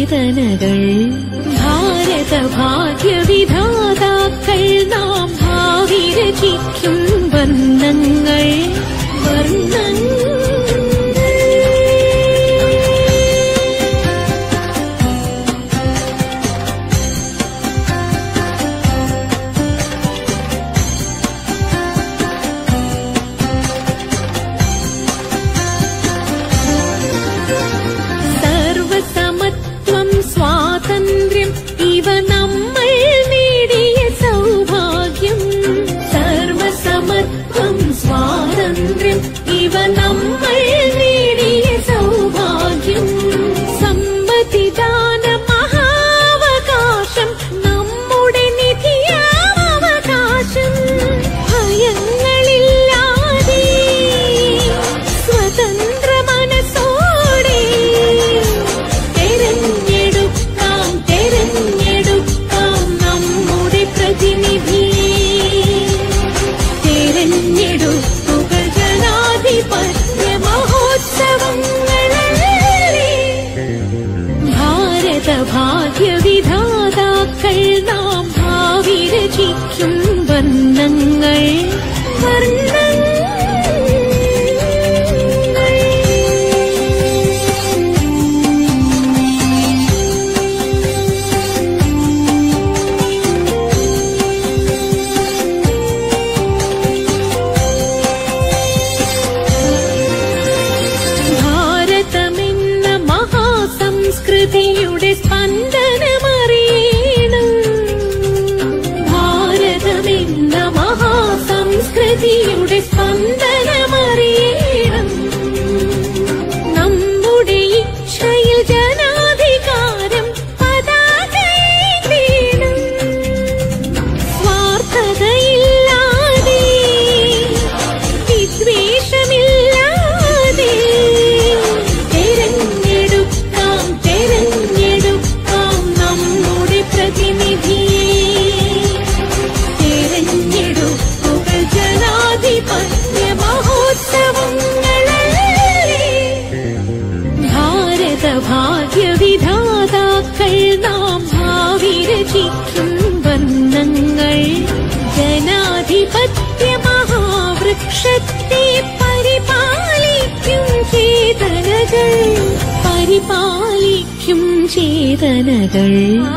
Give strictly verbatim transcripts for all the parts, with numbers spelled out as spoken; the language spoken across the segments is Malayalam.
ചേതനകൾ ഭാരത ഭാഗ്യവിധാതാക്കൾ നാം ഭാവി രചിക്കും വർണ്ണങ്ങൾ വർണ്ണങ്ങൾ സ്വാതന്ത്ര്യം ഇവ നമ്മൾ നേടിയ സൗഭാഗ്യം സർവസമത്വം സ്വാതന്ത്ര്യം ഇവ നമ്മൾ നേടിയ സൗഭാഗ്യം സമ്മതിദാന മഹാവകാശം നമ്മുടെ നിധിയാവകാശം ഭയങ്ങളില്ലാതെ സ്വതന്ത്ര മനസ്സോടെ തെരഞ്ഞെടുപ്പുകൾ ജനാധിപത്യ മഹോത്സവങ്ങളെ ഭാരത ഭാഗ്യവിധാതാക്കൾ നാം ഭാവി രചിക്കും വർണ്ണങ്ങൾ വർണ്ണങ്ങൾ സംസ്കൃതിയുടെ സ്പന്ദനമറിയണം ഭാരതമെന്ന മഹാസംസ്കൃതിയുടെ സ്പന്ദനമറിയണം നമ്മുടെ ഇച്ഛയിൽ ജനാധികാരം പതാകയേന്തണം സ്വാർത്ഥതയില്ലാതെ വിദ്വേഷമില്ലാതെ തെരഞ്ഞെടുക്കാം നമ്മുടെ പ്രതിനിധിയെ തെരഞ്ഞെടുപ്പുകൾ ജനാധിപത്യ മഹോത്സവങ്ങളെ ഭാരത ഭാഗ്യവിധാതാക്കൾ നാം ഭാവി രചിക്കും വർണ്ണങ്ങൾ ജനാധിപത്യ മഹാവൃക്ഷത്തെ പരിപാലിക്കും ചേതനകൾ പരിപാലിക്കും ചേതനകൾ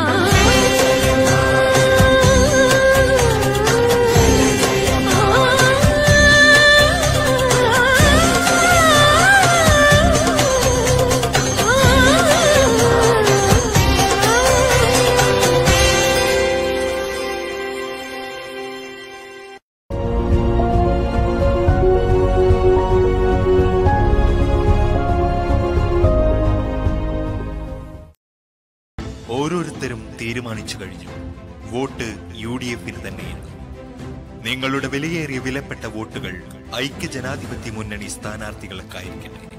ഓരോരുത്തരും തീരുമാനിച്ചു കഴിഞ്ഞു, വോട്ട് യു ഡി എഫിന് തന്നെയെന്ന്. നിങ്ങളുടെ വിലയേറിയ വിലപ്പെട്ട വോട്ടുകൾ ഐക്യ ജനാധിപത്യ മുന്നണി സ്ഥാനാർത്ഥികൾക്കായിരിക്കട്ടെ.